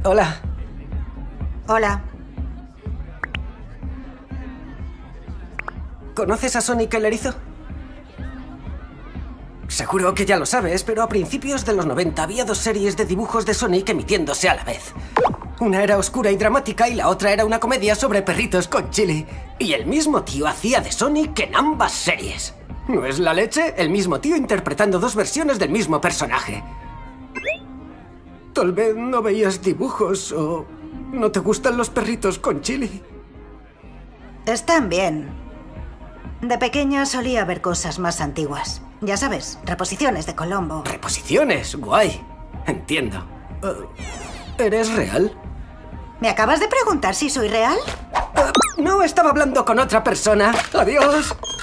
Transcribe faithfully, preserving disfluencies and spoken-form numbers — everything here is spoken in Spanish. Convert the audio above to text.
Hola. Hola. ¿Conoces a Sonic el erizo? Seguro que ya lo sabes, pero a principios de los noventa había dos series de dibujos de Sonic emitiéndose a la vez. Una era oscura y dramática y la otra era una comedia sobre perritos con chili. Y el mismo tío hacía de Sonic en ambas series. ¿No es la leche? El mismo tío interpretando dos versiones del mismo personaje. Tal vez no veías dibujos o no te gustan los perritos con chili. Están bien. De pequeña solía ver cosas más antiguas. Ya sabes, reposiciones de Colombo. ¿Reposiciones? Guay. Entiendo. Uh, ¿Eres real? ¿Me acabas de preguntar si soy real? Uh, no, estaba hablando con otra persona. Adiós.